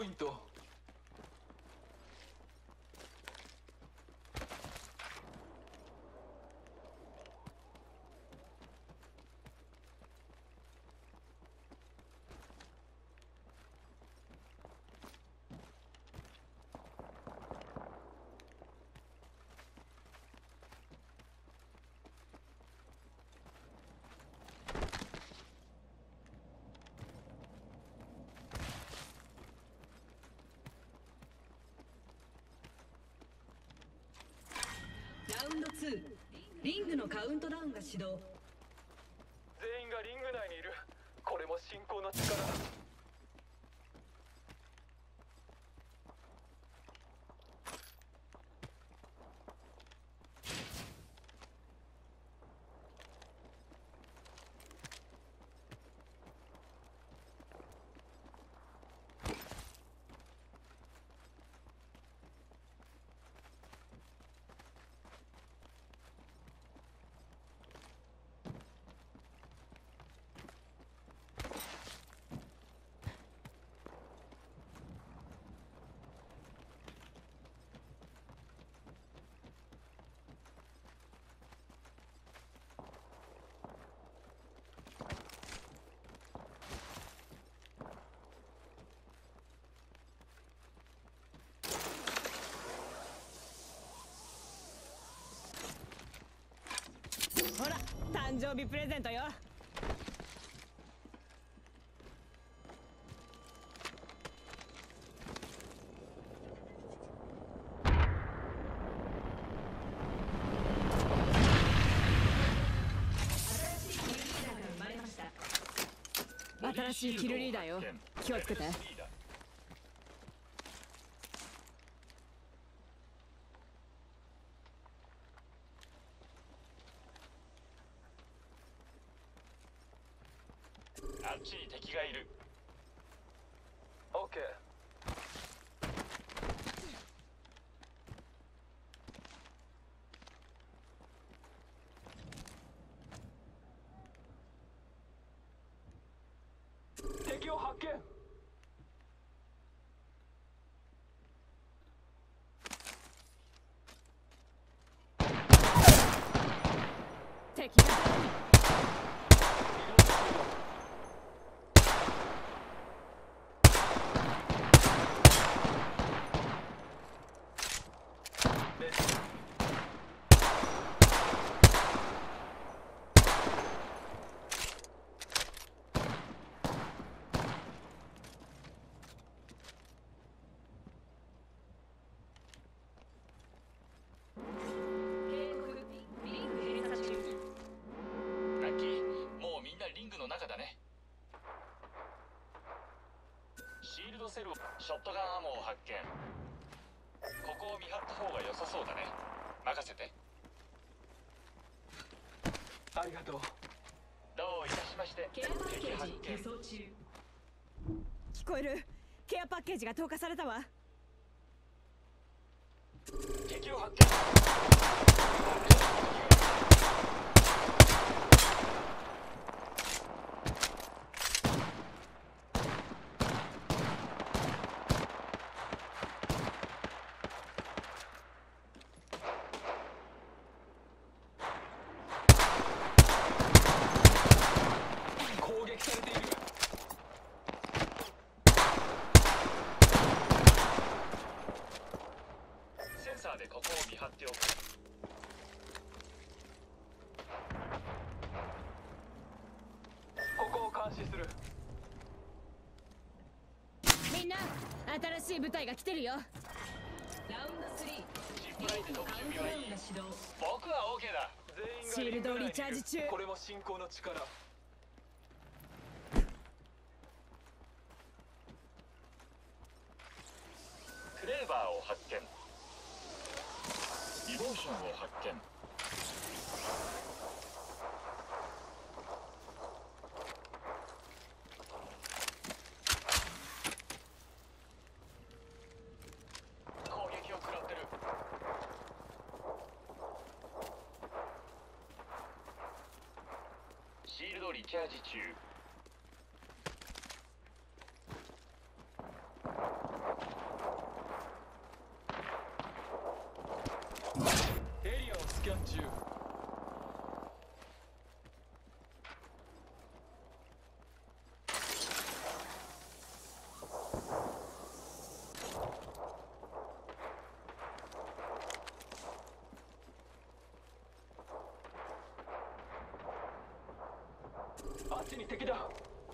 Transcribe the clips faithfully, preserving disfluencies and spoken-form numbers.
ポイント。 ラウンドツー、リングのカウントダウンが始動。 全員がリング内にいる。これも信仰の力だ。 ほら、誕生日プレゼントよ。新しいキルリーダーよ。気をつけて。 あっちに敵がいる。 オッケー。敵を発見。 敵がセル、ショットガンアモを発見。ここを見張った方が良さそうだね。任せて。 ありがとう。 どういたしまして。 ケアパッケージ輸送中。聞こえる。ケアパッケージが投下されたわ。 敵を発見。でここを見張っておく。 ここを監視する。 みんな、新しい部隊が来てるよ。ラウンドスリー、 ジップラインでの準備はいい。 が始動。 僕は OK だ。 全員がリング内にいる。 シールドリチャージ中。 これも信仰の力。 クレーバーを発見。リボーションを発見。攻撃を食らってる。シールドリチャージ中。 っちに敵だ。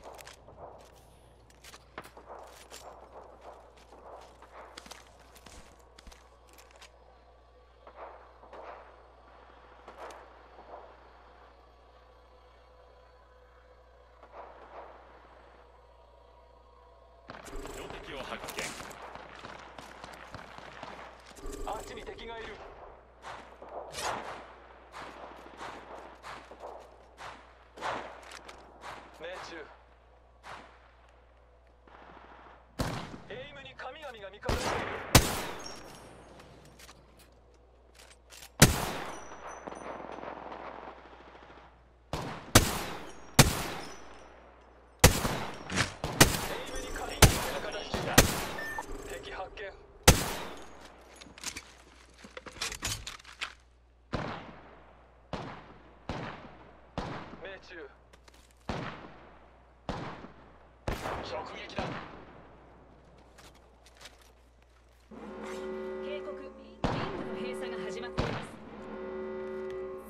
標的を発見。 あっちに敵がいる。命中。エイムに神々が味方している。エイムに神々が味方していた。敵発見。命中。 直撃だ。 警告、リングの閉鎖が始まっています。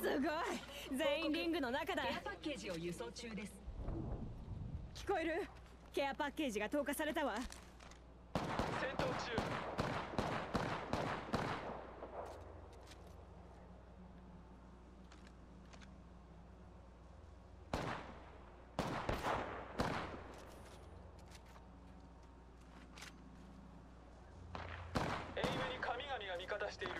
すごい、全員リングの中だ。ケアパッケージを輸送中です。聞こえる？ケアパッケージが投下されたわ。 戦闘中。エイムに神々が味方している。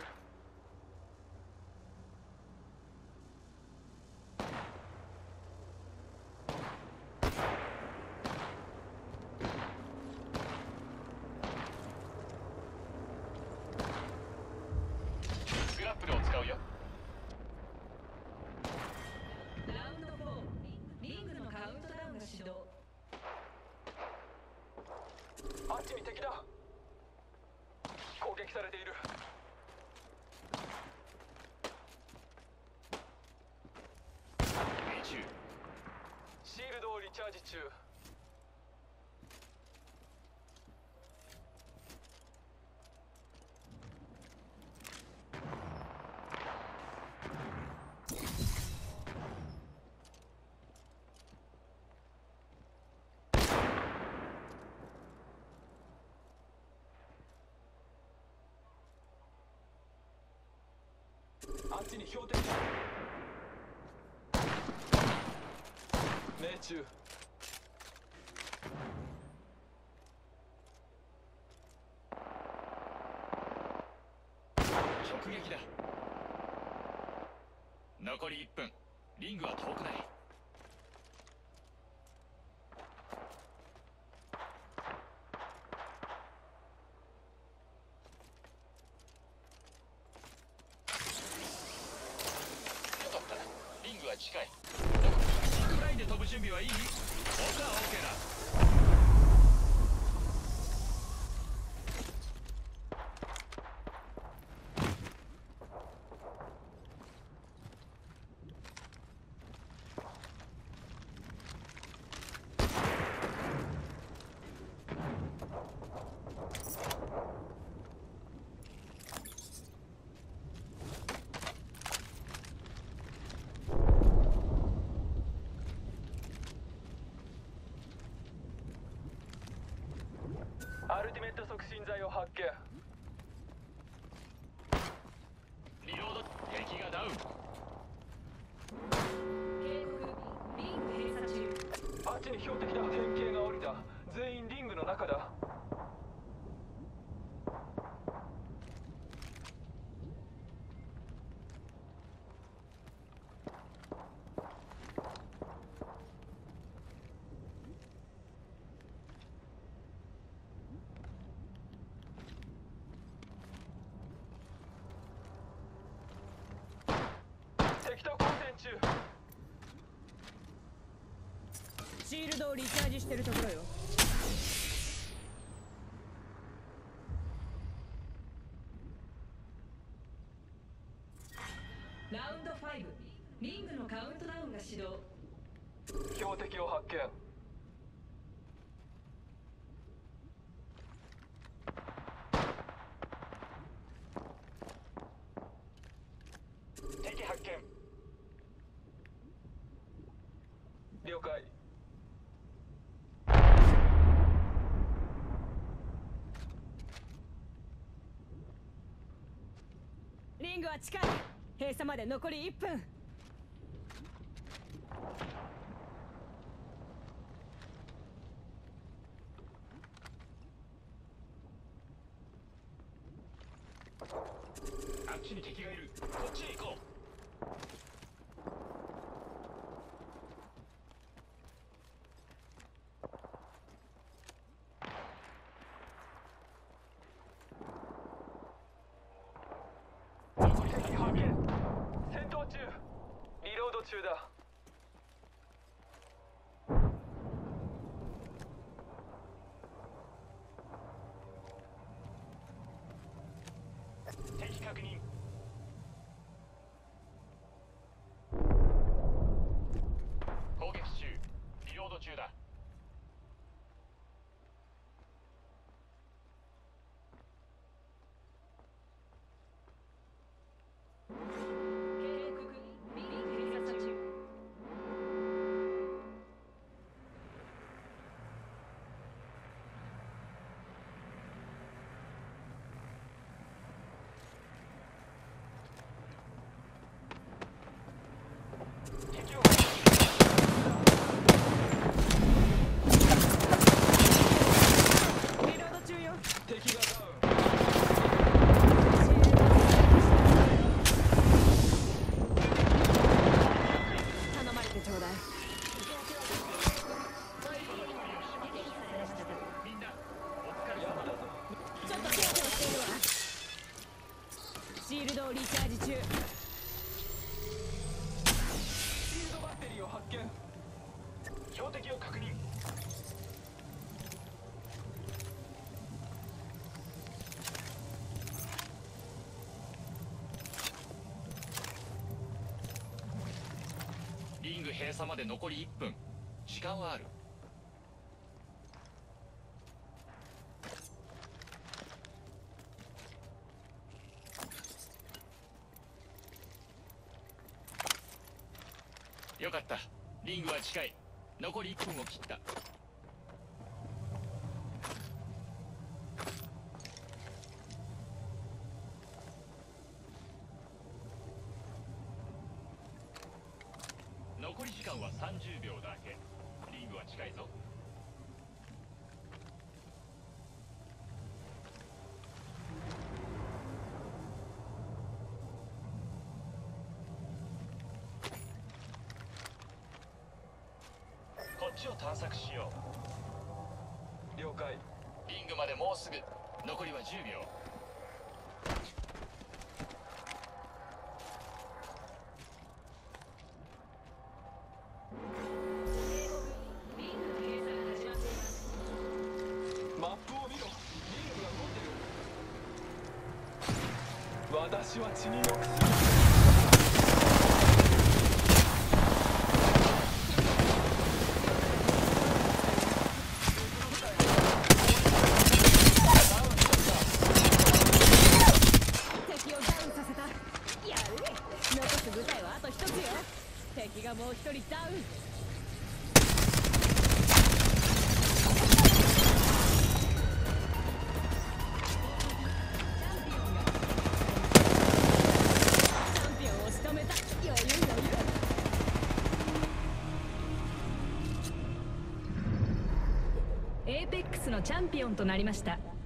グラップルを使うよ。 ラウンドフォー、リングのカウントダウンが始動。 あっちに敵だ。攻撃されている。 命中。 シールドをリチャージ中。あっちに標的だ。命中。 直撃だ。残りいっぷん。リングは遠くない。よかった。リングは近い。ジップラインで飛ぶ準備はいい？僕は OK だ。 アルティメット促進剤を発見。 リロード。敵がダウン。 警告、リング閉鎖中。 あっちに標的だ。変形が降りた。全員リングの中だ。敵と交戦中。 シールドをリチャージしてるところよ。ラウンドファイブ、リングのカウントダウンが始動。 標的を発見。 敵発見。 了解。 ングは近い。閉鎖まで残りいっぷん。 あっちに敵がいる。こっちに行こう。残り敵発見。 戦闘中。リロード中だ。 敵確認。攻撃中。リロード中だ。 敵をリロード中よ。 敵がダウン。 頼まれてちょうだい。 みんなお疲れ様だ。 ちょっと手当てをしているわ。シールドをリチャージ中。 シールドバッテリーを発見。 標的を確認。リング閉鎖まで残りいっぷん。時間はある。よかった。リングは近い。残りいっぷんを切った。残り時間はさんじゅうびょうだけ。リングは近いぞ。こっちを探索しよう。 了解。 リングまでもうすぐ。残りはじゅうびょう。 マップを見ろ。リングが動いてる。私は血に毒する。 敵をダウンさせた。やるね。残す部隊はあと一つよ。敵がもう一人ダウン。チャンピオンを仕留めた。余裕余裕。エーペックスのチャンピオンとなりました。